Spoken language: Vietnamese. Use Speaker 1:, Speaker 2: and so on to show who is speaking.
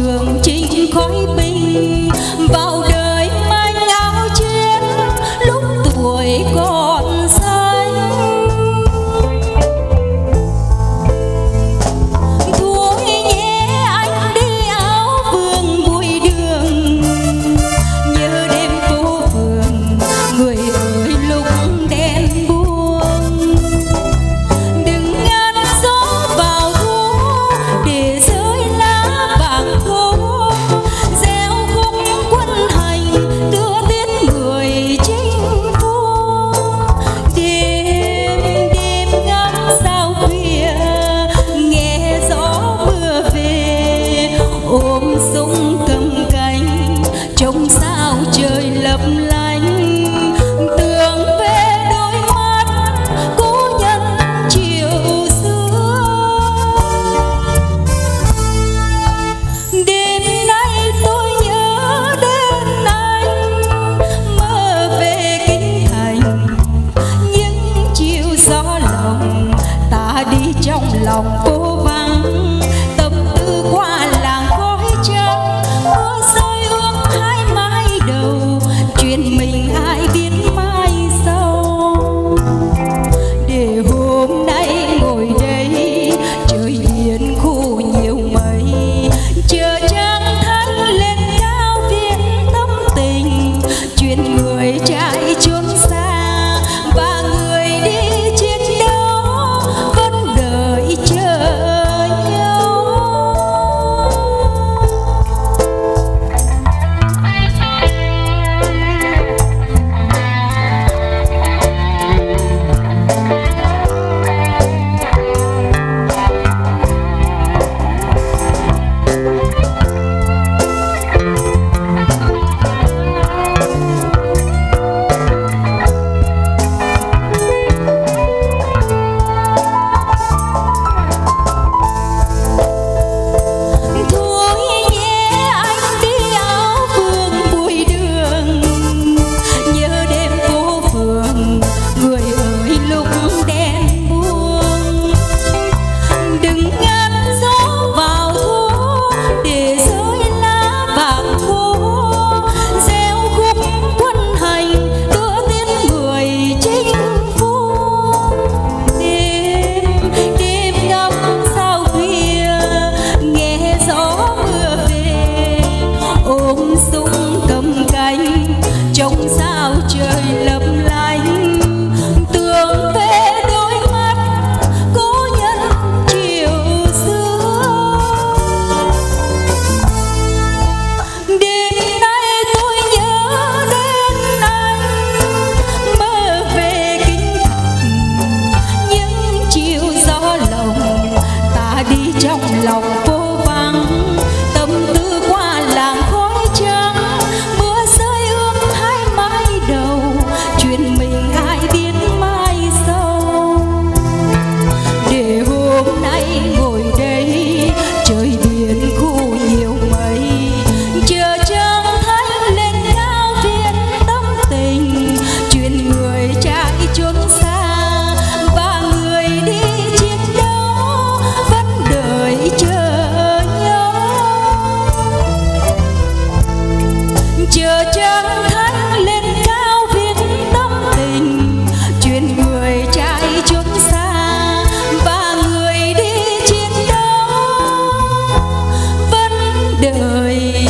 Speaker 1: phường chinh khói binh vào đời manh áo chiến lúc tuổi còn xanh. Thôi nhé anh đi áo vương bụi đường, nhớ đêm phố phường người ơi lúc đen buông. Đừng ngăn gió vào thu để rơi lá vàng khô, gieo khúc quân hành đưa tiễn người chinh phu. Đêm đêm ngắm sao khuya nghe gió mưa về, ôm súng cầm cánh trông sao trời lấp lánh. Tưởng về đôi mắt cố nhân chiều xưa, đêm nay tôi nhớ đến anh, mơ về kinh thành những chiều gió lòng ta đi trong lòng phố vắng. Tâm tư qua làng khói trắng, mưa rơi ướt hai mái đầu, chuyện mình ai biết mai sau. Để hôm nay ngồi đây trời biển khu nhiều mây, chờ trăng thanh lên cao viễn tâm tình, chuyện người chạy trốn xa và người đi chiến đấu vẫn đợi chờ nhau. Thôi nhé anh đi áo vương bụi đường, nhớ đêm phố phường người ơi lúc đen buông. Đừng ngăn gió vào thu để rơi lá vàng khô, gieo khúc quân hành đưa tiễn người chinh phu. Đêm đêm ngắm sao khuya nghe gió mưa về, ôm súng cầm cánh trông sao trời lấp lánh. Tưởng về đôi mắt cố nhân chiều xưa, đêm nay tôi nhớ đến anh, mơ về kinh thành những chiều gió lòng ta đi trong lòng phố vắng. Tâm tư qua làng khói trắng, mưa rơi ướt hai mái đầu, chuyện mình ai biết mai sau. Để hôm nay ngồi đây trời biển khu nhiều mây, chờ trăng thanh lên cao viễn tâm tình, chuyện người chạy trốn xa và người đi chiến đấu vẫn đợi chờ nhau. Chờ trăng thanh lên cao viễn tâm tình, chuyện người chạy trốn xa và người đi chiến đấu vẫn đợi